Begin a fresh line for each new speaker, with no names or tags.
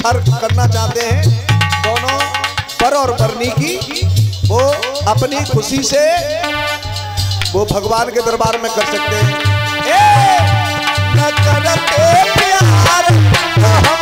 बौछार करना चाहते हैं दोनों वर और वरनी की, वो अपनी खुशी से वो भगवान के दरबार में कर सकते हैं। न करते प्यार तो हम